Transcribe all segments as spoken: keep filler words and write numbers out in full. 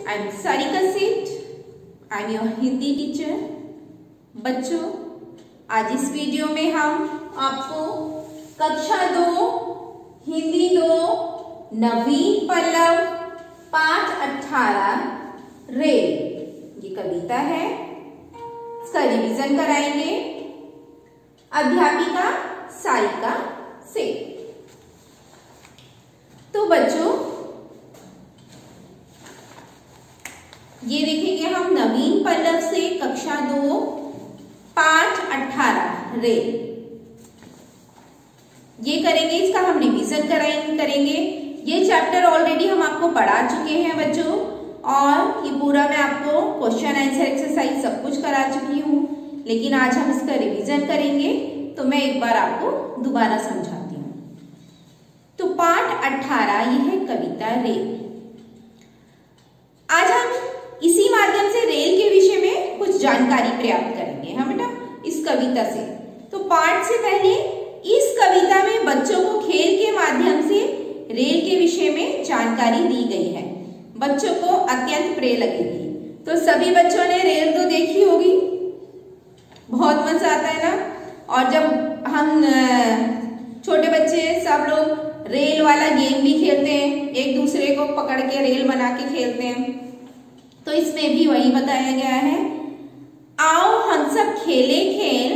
I am Sarika Seth. I am your Hindi teacher. बच्चों, आज इस वीडियो में हम आपको कक्षा दो हिंदी दो नवीन पल्लव पाठ अठारह रेल ये कविता है, इसका रिवीजन कराएंगे अध्यापिका सारिका सेठ। तो बच्चों, ये देखेंगे हम नवीन पल्लव से कक्षा दो पाठ अठारह रेल ये करेंगे, इसका हम रिवीजन कराएंगे करेंगे। ये चैप्टर ऑलरेडी हम आपको पढ़ा चुके हैं बच्चों, और ये पूरा मैं आपको क्वेश्चन आंसर एक्सरसाइज सब कुछ करा चुकी हूँ, लेकिन आज हम इसका रिवीजन करेंगे। तो मैं एक बार आपको दोबारा समझाती हूँ। तो पाठ अठारह ये है कविता रेल। आज हम इसी माध्यम से रेल के विषय में कुछ जानकारी प्राप्त करेंगे हम बेटा इस कविता से। तो पाठ से पहले इस कविता में बच्चों को खेल के माध्यम से रेल के विषय में जानकारी दी गई है, बच्चों को अत्यंत प्रिय लगेगी। तो सभी बच्चों ने रेल तो देखी होगी, बहुत मजा आता है ना। और जब हम छोटे बच्चे सब लोग रेल वाला गेम भी खेलते हैं, एक दूसरे को पकड़ के रेल बना के खेलते हैं, तो इसमें भी वही बताया गया है। आओ हम सब खेले खेल,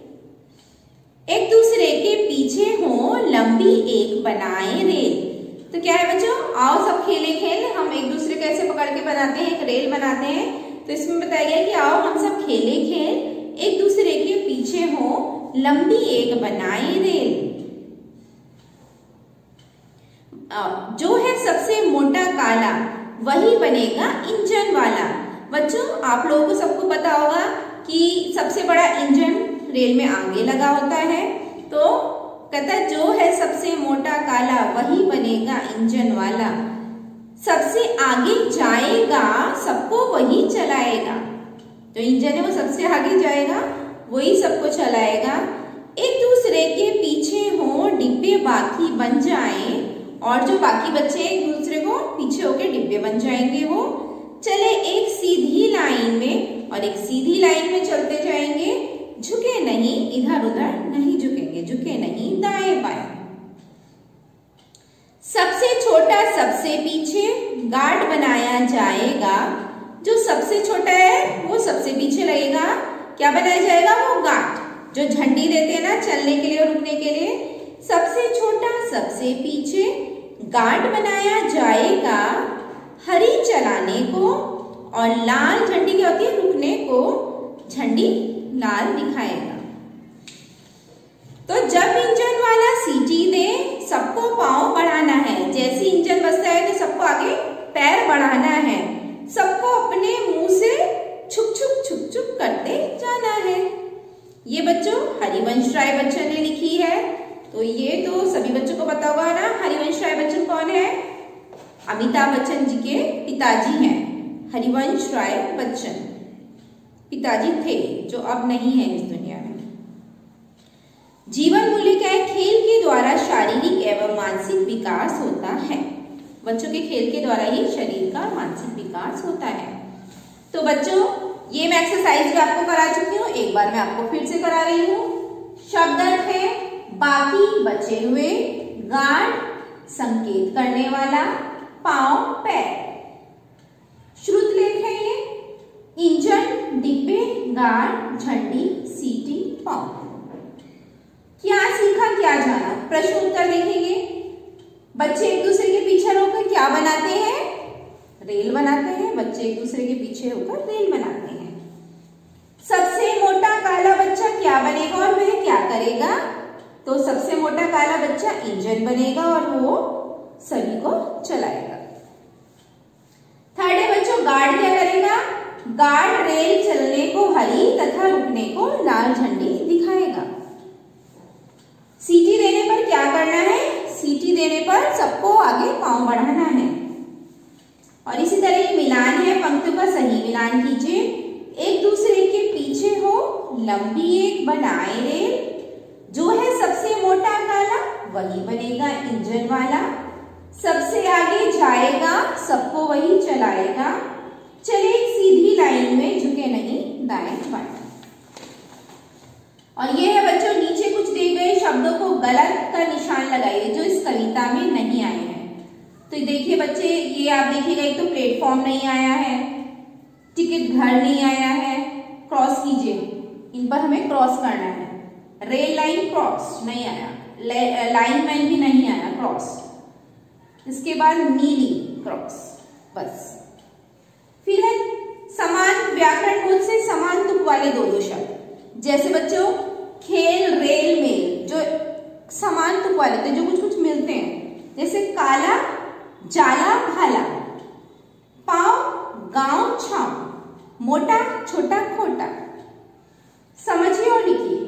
एक दूसरे के पीछे हो लंबी एक बनाए रेल। तो क्या है बच्चों, आओ सब खेले खेल, हम एक दूसरे को ऐसे पकड़ के बनाते हैं, एक रेल बनाते हैं। तो इसमें बताया गया कि आओ हम सब खेले खेल, एक दूसरे के पीछे हो लंबी एक बनाए रेल। जो है सबसे मोटा काला वही बनेगा इंजन वाला। बच्चों, आप लोगों को सबको पता होगा कि सबसे बड़ा इंजन रेल में आगे लगा होता है। तो कहता है जो है सबसे मोटा काला वही बनेगा इंजन वाला, सबसे आगे जाएगा सबको वही चलाएगा। जो इंजन है वो सबसे आगे जाएगा, वही सबको चलाएगा। एक दूसरे के पीछे हो डिब्बे बाकी बन जाएं, और जो बाकी बच्चे एक दूसरे को पीछे होके डिब्बे बन जाएंगे। वो चले एक सीधी लाइन में, और एक सीधी लाइन में चलते जाएंगे, झुके नहीं इधर उधर नहीं झुकेंगे, झुके नहीं दाएं बाएं। सबसे छोटा सबसे पीछे गार्ड बनाया जाएगा। जो सबसे छोटा है वो सबसे पीछे लगेगा, क्या बनाया जाएगा, वो गार्ड जो झंडी देते हैं ना चलने के लिए और रुकने के लिए। सबसे छोटा सबसे पीछे गार्ड बनाया जाएगा, हरी चलाने को, और लाल झंडी क्या होती है, रुकने को झंडी लाल दिखाएगा। तो जब इंजन वाला सीटी दे सबको पांव बढ़ाना है। जैसे इंजन बजता है तो सबको आगे पैर बढ़ाना है, सबको अपने मुंह से छुक छुक छुक छुक करते जाना है। ये बच्चों हरिवंश राय बच्चन ने लिखी है। तो ये तो सभी बच्चों को पता होगा ना, हरिवंश राय बच्चन कौन है, अमिताभ बच्चन जी के पिताजी हैं। हरिवंश राय बच्चन पिताजी थे, जो अब नहीं है इस दुनिया में। जीवन मूल्य क्या है, खेल के द्वारा शारीरिक एवं मानसिक विकास होता है। बच्चों के खेल के द्वारा ही शरीर का मानसिक विकास होता है। तो बच्चों, ये मैं एक्सरसाइज भी आपको करा चुकी हूँ, एक बार मैं आपको फिर से करा रही हूँ। शब्द अर्थ है बाकी बचे हुए, गार्ड संकेत करने वाला, पांव पैर। श्रुत लेख है ये, इंजन डिब्बे गार्ड झंडी सीटी पांव। क्या सीखा क्या जाना, प्रश्न उत्तर देखेंगे। बच्चे एक दूसरे के पीछे होकर क्या बनाते हैं, रेल बनाते हैं। बच्चे एक दूसरे के पीछे होकर रेल बनाते हैं। सबसे मोटा काला बच्चा क्या बनेगा और वह क्या करेगा, तो सबसे मोटा काला बच्चा इंजन बनेगा और वो सभी को चलाएगा। थर्ड है बच्चों, गार्ड क्या करेगा, गार्ड रेल चलने को हरी तथा रुकने को लाल झंडी दिखाएगा। सीटी देने पर क्या करना है, सीटी देने पर सबको आगे पांव बढ़ाना है। और इसी तरह ये मिलान है, पंक्तियों का सही मिलान कीजिए। एक दूसरे के पीछे हो लंबी एक बनाए रेल, जो है सबसे मोटा काला वही बनेगा इंजन वाला, सबसे आगे जाएगा सबको वही चलाएगा, चले एक सीधी लाइन में, झुके नहीं दाएं बाएं। और ये है बच्चों, नीचे कुछ दिए गए शब्दों को गलत का निशान लगाइए जो इस कविता में नहीं आए हैं। तो देखिए बच्चे, ये आप देखिएगा, एक तो प्लेटफॉर्म नहीं आया है, टिकट घर नहीं आया है, क्रॉस कीजिए, इन पर हमें क्रॉस करना है। रेल लाइन क्रॉस नहीं आया, लाइन मैन भी नहीं आया क्रॉस। इसके बाद नीली क्रॉस, बस। फिर है समान व्याकरण कोड से समान तुक वाले दो दो शब्द, जैसे बच्चों खेल रेल मेल, जो समान तुक वाले थे, जो कुछ कुछ मिलते हैं, जैसे काला जाला भाला, पाँव गांव छाव, मोटा छोटा खोटा। समझिए और लिखिए।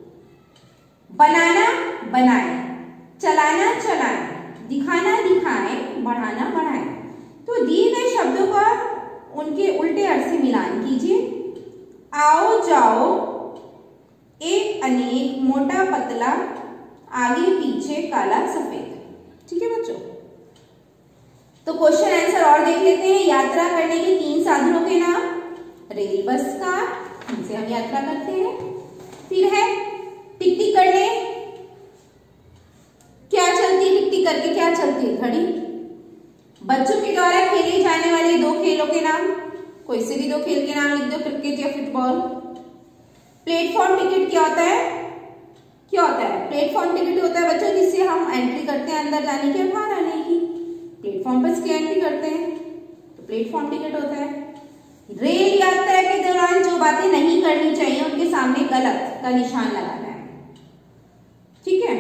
बनाना बनाए, चलाना चलाए, दिखाना दिखाए, बढ़ाना बढ़ाए। तो दिए गए शब्दों का उनके उल्टे अर्थ से मिलान कीजिए। आओ जाओ, एक अनेक, मोटा पतला, आगे पीछे, काला सफेद। ठीक है बच्चों, तो क्वेश्चन आंसर और देख लेते हैं। यात्रा करने के तीन साधनों के नाम, रेल बस कार, इनसे हम यात्रा करते हैं। फिर है टिक टिक करने, क्या चलती है टिक टिक करके, क्या चलती है घड़ी। बच्चों के द्वारा खेले जाने वाले दो खेलों के नाम, कोई से भी दो खेल के नाम लिख दो, क्रिकेट या फुटबॉल। प्लेटफॉर्म टिकट क्या होता है, क्या होता है प्लेटफॉर्म टिकट होता है बच्चों जिससे हम एंट्री करते हैं अंदर जाने की और बाहर आने की। प्लेटफॉर्म पर स्कैन भी करते हैं तो प्लेटफॉर्म टिकट होता है। रेल यात्रा के दौरान जो बातें नहीं करनी चाहिए उनके सामने गलत का निशान लगाना है। ठीक है,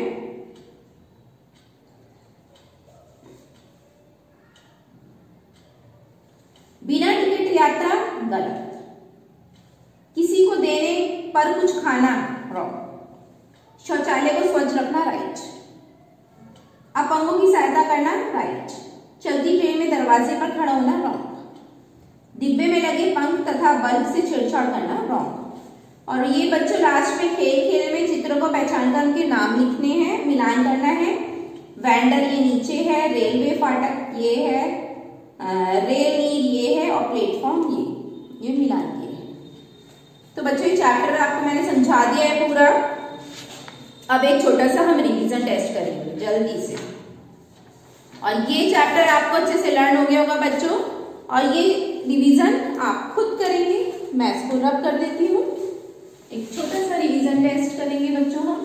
बिना टिकट यात्रा गलत, किसी को देने पर कुछ खाना रॉन्ग, शौचालय को स्वच्छ रखना राइट, अपंगों की सहायता करना राइट, चलती ट्रेन में दरवाजे पर खड़ा होना रॉन्ग, डिब्बे में लगे पंख तथा बल्ब से छेड़छाड़ करना रॉन्ग। और ये बच्चों लास्ट में खेल खेल में चित्रों को पहचान कर उनके नाम लिखने हैं, मिलान करना है। वेंडर ये नीचे है, रेलवे फाटक ये है, रेल नीर ये है और प्लेटफॉर्म ये ये मिलान किए हैं। तो बच्चों ये चैप्टर आपको मैंने समझा दिया है पूरा। अब एक छोटा सा हम रिवीजन टेस्ट करेंगे जल्दी से, और ये चैप्टर आपको अच्छे से लर्न हो गया होगा बच्चों। और ये रिवीजन आप खुद करेंगे, मैं इसको रब कर देती हूँ। एक छोटा सा रिवीजन टेस्ट करेंगे बच्चों हम।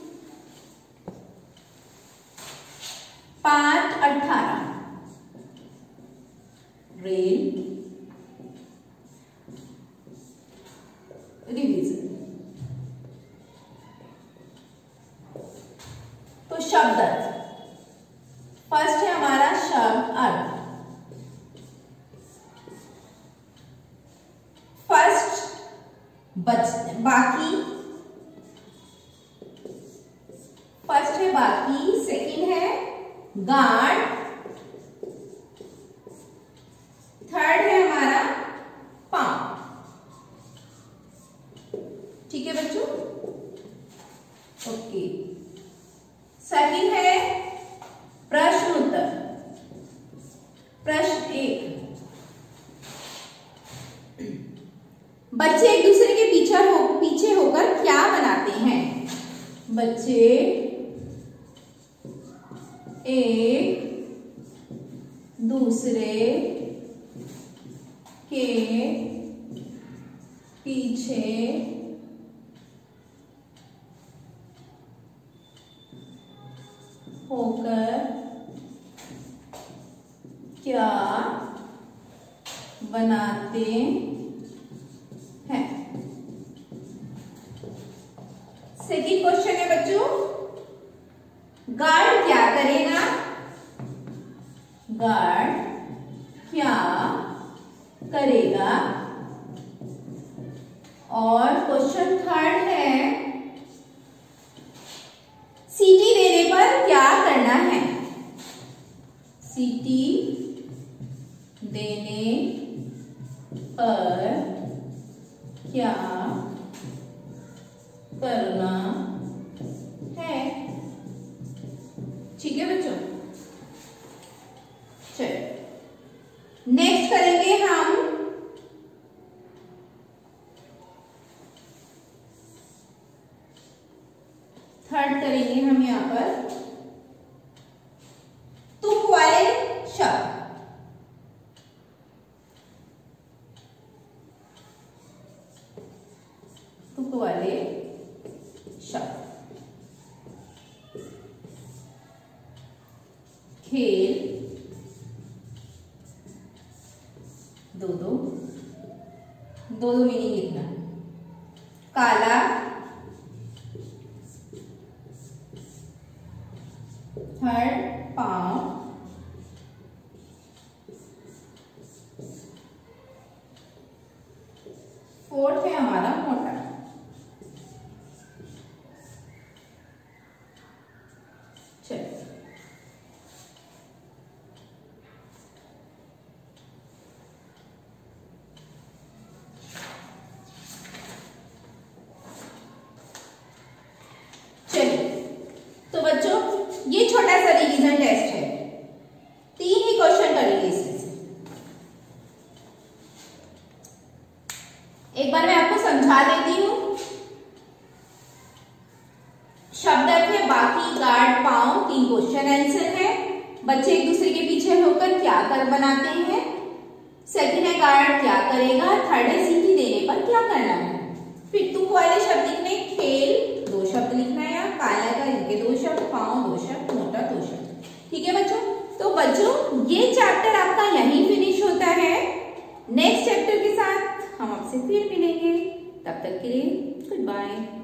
पाठ अठारह, रेल रिवीजन। तो शब्द अर्थ, फर्स्ट है हमारा शब्द अर्थ। फर्स्ट बच बाकी, फर्स्ट है बाकी, सेकंड है गार्ड, थर्ड है हमारा पांव। ठीक है बच्चों, ओके। सेकंड है प्रश्न उत्तर, प्रश्न एक, बच्चे एक दूसरे के पीछे हो पीछे होकर क्या बनाते हैं। बच्चे एक दूसरे के पीछे होकर क्या बनाते हैं। सेकंड क्वेश्चन है बच्चों, गार्ड क्या करेगा। गार्ड क्या करेगा। और क्वेश्चन थर्ड है, सीटी देने पर क्या करना है। सीटी देने पर क्या करना है। ठीक है बच्चों, चलो नेक्स्ट करेंगे हम दो दो दो दो मीनिंग लिखना। काला, थर्ड पाँव, फोर्थ है हमारा मोटा। चलिए तो बच्चों ये छोटा सा रिवीजन टेस्ट है, तीन ही क्वेश्चन करेंगे इसमें से। एक बार मैं आपको समझा देती हूँ। शब्द अर्थ है बाकी, गार्ड, पाँव, तीन क्वेश्चन आंसर है। बच्चे एक दूसरे के पीछे होकर क्या कर बनाते हैं। सेकंड है गार्ड क्या करेगा। थर्ड है सीटी देने पर क्या करना है। फिर तुमको वाले शब्द लिखने, खेल दो शब्द लिखना है, या काला का इनके दो शब्द, पाँव दो शब्द, मोटा दो शब्द। ठीक है बच्चों। तो बच्चों ये चैप्टर आपका यहीं फिनिश होता है। नेक्स्ट चैप्टर के साथ हम आपसे फिर मिलेंगे, तब तक के लिए गुड बाय।